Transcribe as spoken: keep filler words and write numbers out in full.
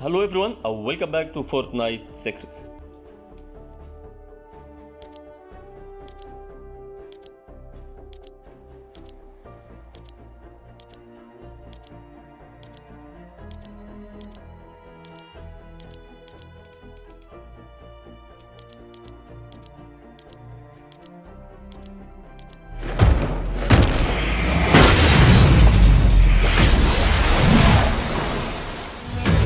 Hello everyone, uh, welcome back to Fortnite Secrets.